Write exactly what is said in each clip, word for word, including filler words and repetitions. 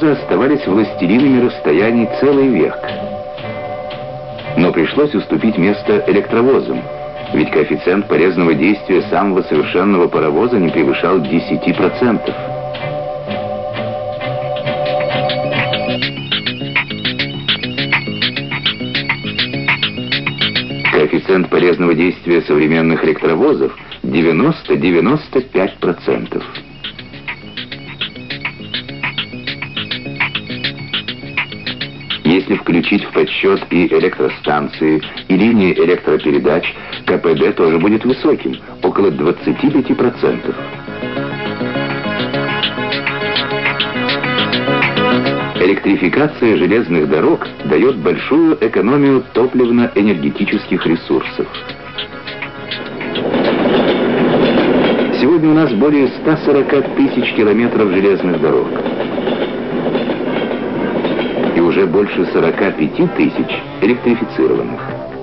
железа оставались властелинами расстояний целый век. Но пришлось уступить место электровозам, ведь коэффициент полезного действия самого совершенного паровоза не превышал десяти процентов. Коэффициент полезного действия современных электровозов девяносто — девяносто пять процентов. Если включить в подсчет и электростанции, и линии электропередач, ка пэ дэ тоже будет высоким, около двадцати пяти процентов. Электрификация железных дорог дает большую экономию топливно-энергетических ресурсов. Сегодня у нас более ста сорока тысяч километров железных дорог. И уже больше сорока пяти тысяч электрифицированных.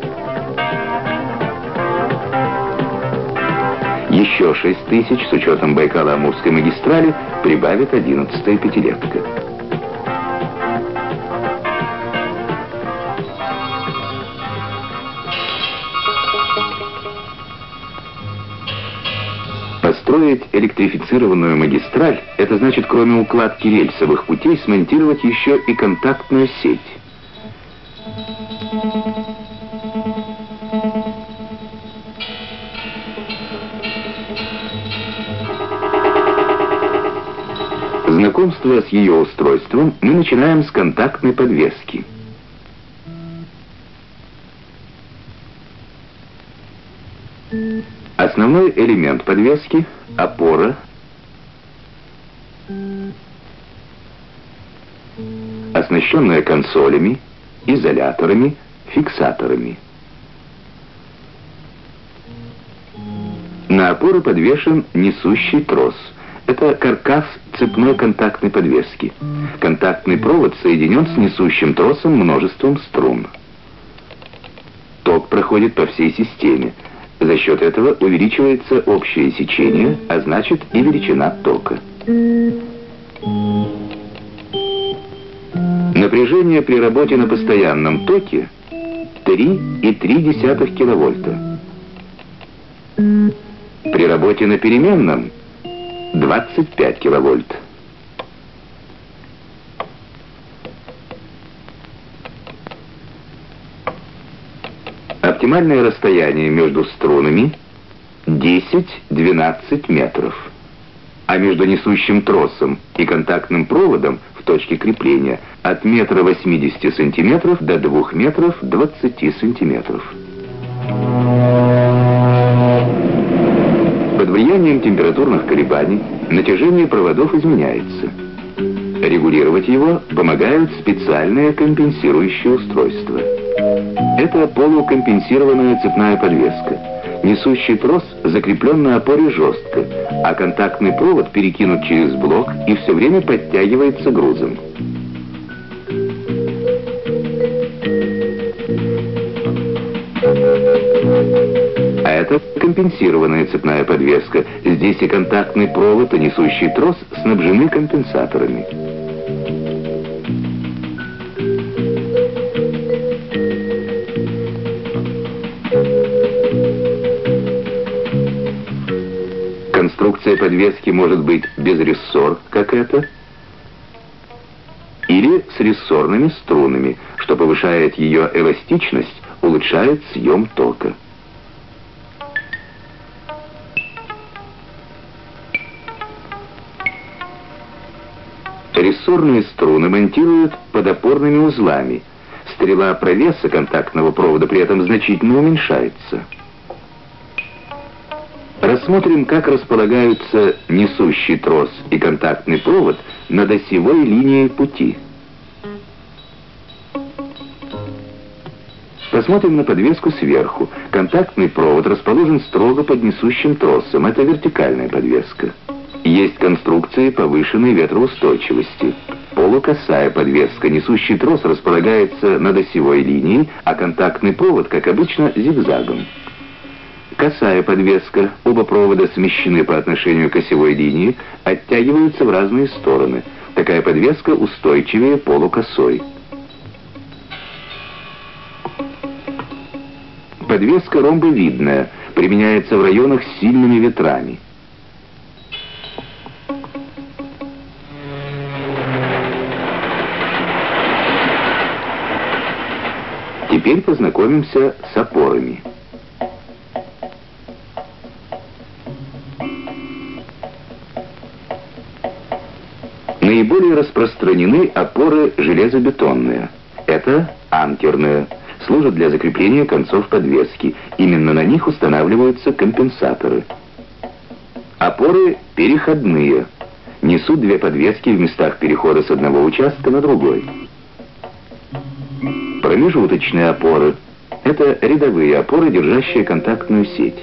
Еще шесть тысяч с учетом Байкало-Амурской магистрали прибавит одиннадцатая пятилетка. Построить электрифицированную магистраль – это значит, кроме укладки рельсовых путей, смонтировать еще и контактную сеть. Знакомство с ее устройством мы начинаем с контактной подвески. Основной элемент подвески – опора, оснащенная консолями, изоляторами, фиксаторами. На опору подвешен несущий трос. Это каркас цепной контактной подвески. Контактный провод соединен с несущим тросом множеством струн. Ток проходит по всей системе. За счет этого увеличивается общее сечение, а значит и величина тока. Напряжение при работе на постоянном токе три и три десятых киловольта. При работе на переменном двадцать пять киловольт. Оптимальное расстояние между струнами десять-двенадцать метров, а между несущим тросом и контактным проводом в точке крепления от метра восьмидесяти сантиметров до двух метров двадцати сантиметров. Под влиянием температурных колебаний натяжение проводов изменяется. Регулировать его помогают специальные компенсирующие устройства. Это полукомпенсированная цепная подвеска. Несущий трос закреплен на опоре жестко, а контактный провод перекинут через блок и все время подтягивается грузом. А это компенсированная цепная подвеска. Здесь и контактный провод, и несущий трос снабжены компенсаторами. Конструкция подвески может быть без рессор, как это, или с рессорными струнами, что повышает ее эластичность, улучшает съем тока. Рессорные струны монтируют под опорными узлами. Стрела провеса контактного провода при этом значительно уменьшается. Рассмотрим, как располагаются несущий трос и контактный провод над осевой линией пути. Посмотрим на подвеску сверху. Контактный провод расположен строго под несущим тросом. Это вертикальная подвеска. Есть конструкции повышенной ветроустойчивости. Полукосая подвеска. Несущий трос располагается над осевой линией, а контактный провод, как обычно, зигзагом. Косая подвеска. Оба провода смещены по отношению к осевой линии, оттягиваются в разные стороны. Такая подвеска устойчивее полукосой. Подвеска ромбовидная, применяется в районах с сильными ветрами. Теперь познакомимся с опорами. Наиболее распространены опоры железобетонные. Это анкерные, служат для закрепления концов подвески. Именно на них устанавливаются компенсаторы. Опоры переходные, несут две подвески в местах перехода с одного участка на другой. Промежуточные опоры — это рядовые опоры, держащие контактную сеть.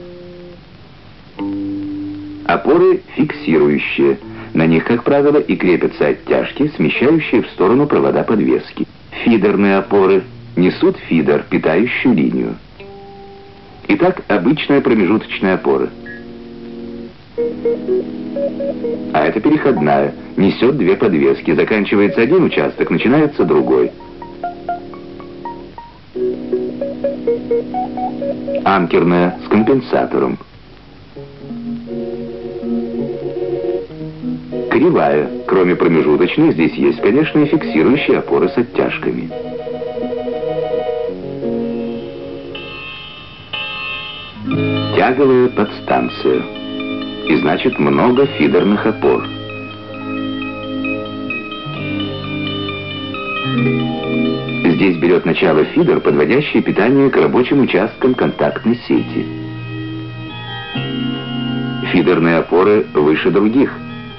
Опоры фиксирующие. На них, как правило, и крепятся оттяжки, смещающие в сторону провода подвески. Фидерные опоры несут фидер, питающую линию. Итак, обычная промежуточная опора. А это переходная, несет две подвески. Заканчивается один участок, начинается другой. Анкерная с компенсатором. Кривая. Кроме промежуточной, здесь есть, конечно, и фиксирующие опоры с оттяжками. Тяговая подстанция. И значит, много фидерных опор. Здесь берет начало фидер, подводящий питание к рабочим участкам контактной сети. Фидерные опоры выше других.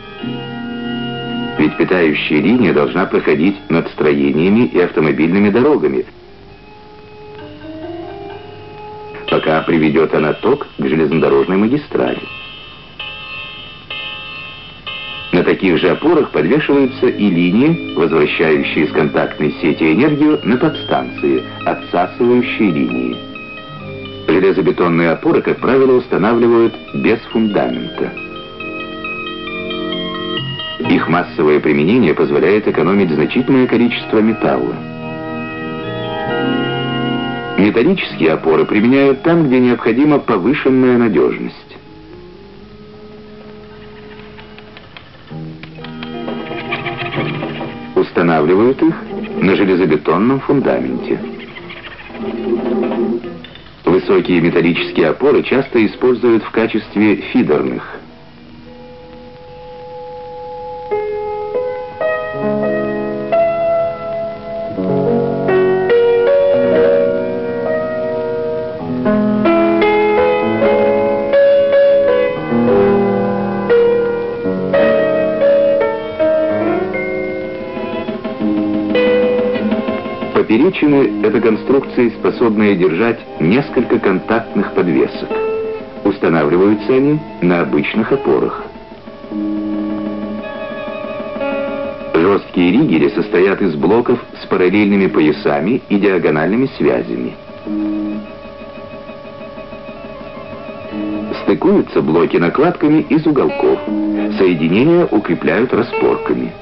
Ведь питающая линия должна проходить над строениями и автомобильными дорогами, пока приведет она ток к железнодорожной магистрали. На таких же опорах подвешиваются и линии, возвращающие из контактной сети энергию на подстанции, отсасывающие линии. Железобетонные опоры, как правило, устанавливают без фундамента. Их массовое применение позволяет экономить значительное количество металла. Металлические опоры применяют там, где необходима повышенная надежность. Устанавливают их на железобетонном фундаменте. Высокие металлические опоры часто используют в качестве фидерных. Поперечины — это конструкции, способные держать несколько контактных подвесок. Устанавливаются они на обычных опорах. Жесткие ригели состоят из блоков с параллельными поясами и диагональными связями. Стыкуются блоки накладками из уголков. Соединения укрепляют распорками.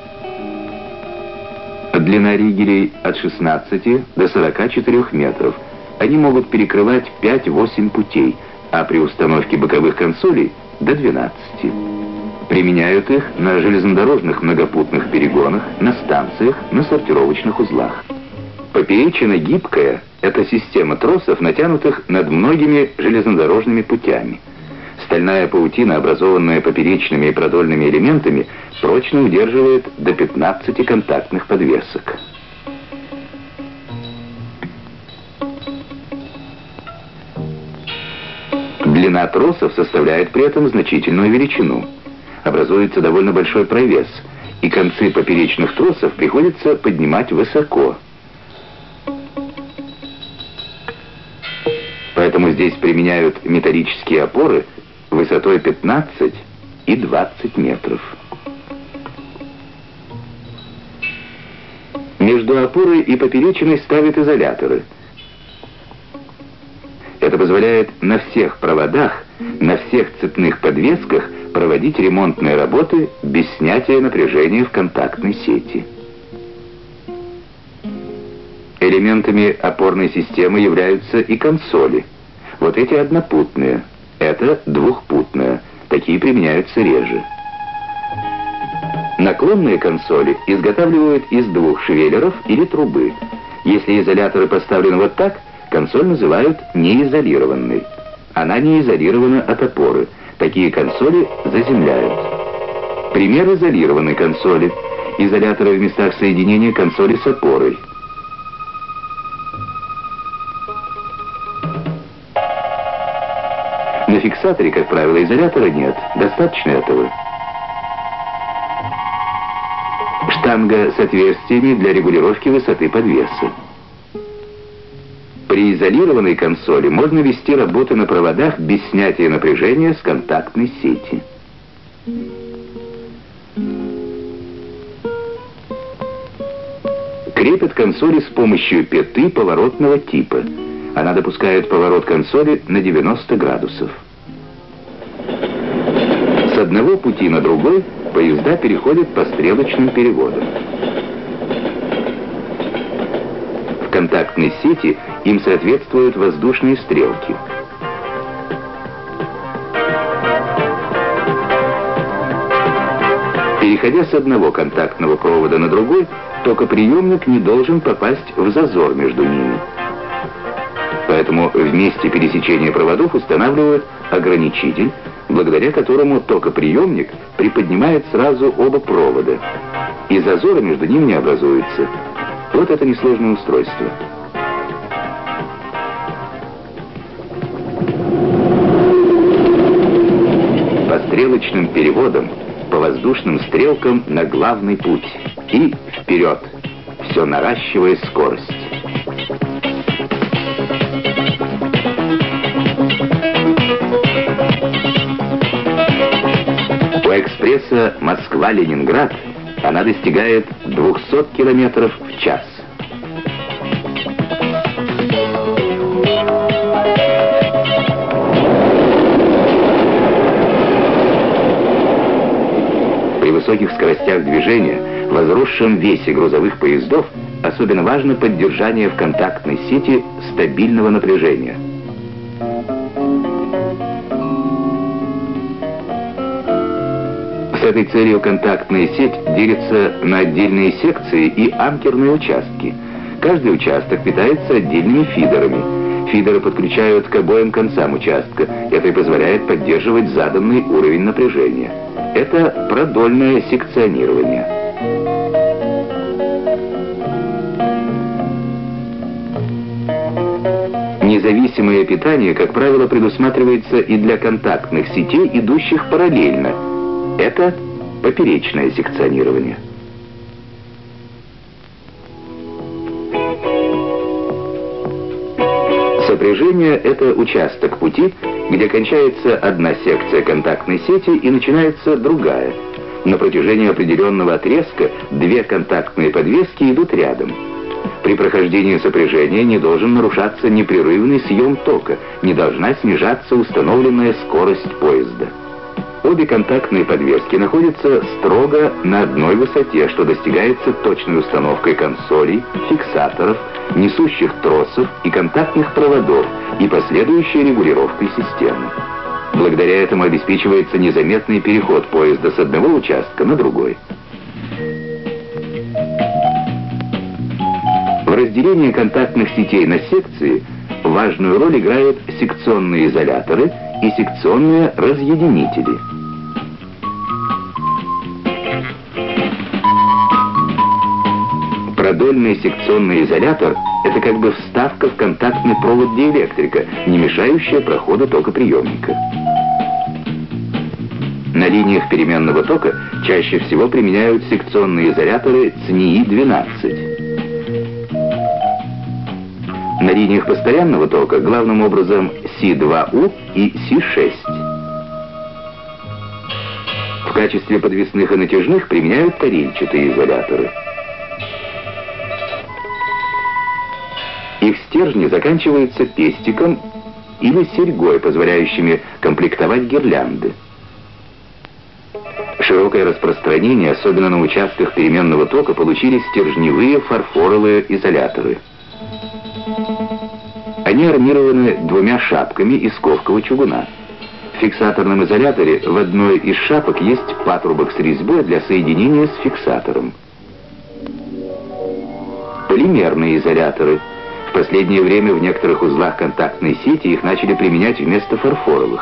Длина ригелей от шестнадцати до сорока четырёх метров. Они могут перекрывать пять-восемь путей, а при установке боковых консолей до двенадцати. Применяют их на железнодорожных многопутных перегонах, на станциях, на сортировочных узлах. Поперечина гибкая — это система тросов, натянутых над многими железнодорожными путями. Стальная паутина, образованная поперечными и продольными элементами, прочно удерживает до пятнадцати контактных подвесок. Длина тросов составляет при этом значительную величину. Образуется довольно большой провес, и концы поперечных тросов приходится поднимать высоко. Поэтому здесь применяют металлические опоры высотой пятнадцать и двадцать метров. Между опорой и поперечиной ставят изоляторы. Это позволяет на всех проводах, на всех цепных подвесках проводить ремонтные работы без снятия напряжения в контактной сети. Элементами опорной системы являются и консоли. Вот эти однопутные, это двухпутные, такие применяются реже. Наклонные консоли изготавливают из двух швеллеров или трубы. Если изоляторы поставлены вот так, консоль называют неизолированной. Она не изолирована от опоры. Такие консоли заземляют. Пример изолированной консоли. Изоляторы в местах соединения консоли с опорой. На фиксаторе, как правило, изолятора нет. Достаточно этого. Штанга с отверстиями для регулировки высоты подвеса. При изолированной консоли можно вести работы на проводах без снятия напряжения с контактной сети. Крепят консоли с помощью петы поворотного типа. Она допускает поворот консоли на девяносто градусов. С одного пути на другой поезда переходят по стрелочным переводам. В контактной сети им соответствуют воздушные стрелки. Переходя с одного контактного провода на другой, токоприемник не должен попасть в зазор между ними. Поэтому в месте пересечения проводов устанавливают ограничитель, благодаря которому токоприемник приподнимает сразу оба провода, и зазора между ними не образуется. Вот это несложное устройство. По стрелочным переводам, по воздушным стрелкам на главный путь. И вперед, все наращивая скорость. У экспресса Москва-Ленинград она достигает двухсот километров в час. При высоких скоростях движения, возросшем весе грузовых поездов, особенно важно поддержание в контактной сети стабильного напряжения. С этой целью контактная сеть делится на отдельные секции и анкерные участки. Каждый участок питается отдельными фидерами. Фидеры подключают к обоим концам участка. Это и позволяет поддерживать заданный уровень напряжения. Это продольное секционирование. Независимое питание, как правило, предусматривается и для контактных сетей, идущих параллельно. Это поперечное секционирование. Сопряжение — это участок пути, где кончается одна секция контактной сети и начинается другая. На протяжении определенного отрезка две контактные подвески идут рядом. При прохождении сопряжения не должен нарушаться непрерывный съем тока, не должна снижаться установленная скорость поезда. Обе контактные подвески находятся строго на одной высоте, что достигается точной установкой консолей, фиксаторов, несущих тросов и контактных проводов и последующей регулировкой системы. Благодаря этому обеспечивается незаметный переход поезда с одного участка на другой. В разделении контактных сетей на секции важную роль играют секционные изоляторы и секционные разъединители. Продольный секционный изолятор — это как бы вставка в контактный провод диэлектрика, не мешающая проходу токоприемника. На линиях переменного тока чаще всего применяют секционные изоляторы ЦНИИ двенадцать. На линиях постоянного тока главным образом Си два У и Си шесть. В качестве подвесных и натяжных применяют тарельчатые изоляторы. Их стержни заканчиваются пестиком или серьгой, позволяющими комплектовать гирлянды. Широкое распространение, особенно на участках переменного тока, получили стержневые фарфоровые изоляторы. Они армированы двумя шапками из ковкого чугуна. В фиксаторном изоляторе в одной из шапок есть патрубок с резьбой для соединения с фиксатором. Полимерные изоляторы. В последнее время в некоторых узлах контактной сети их начали применять вместо фарфоровых.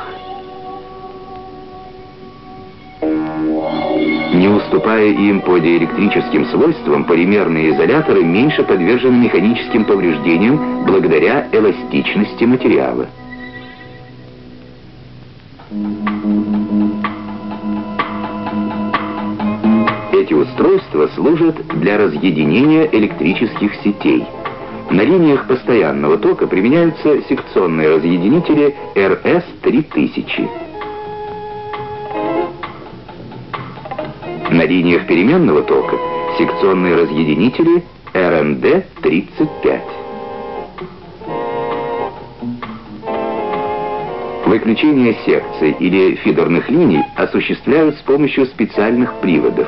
Не уступая им по диэлектрическим свойствам, полимерные изоляторы меньше подвержены механическим повреждениям благодаря эластичности материала. Эти устройства служат для разъединения электрических сетей. На линиях постоянного тока применяются секционные разъединители эр эс три тысячи. На линиях переменного тока секционные разъединители эр эн дэ тридцать пять. Выключение секций или фидерных линий осуществляют с помощью специальных приводов.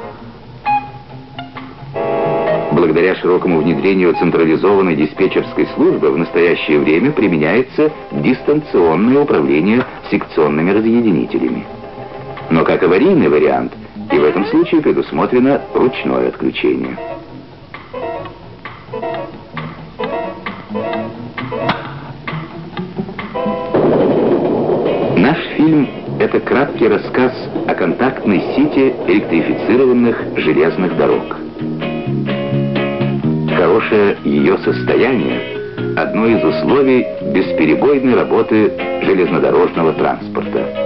Благодаря широкому внедрению централизованной диспетчерской службы в настоящее время применяется дистанционное управление секционными разъединителями. Но как аварийный вариант, и в этом случае предусмотрено ручное отключение. Наш фильм — это краткий рассказ о контактной сети электрифицированных железных дорог. Хорошее ее состояние — одно из условий бесперебойной работы железнодорожного транспорта.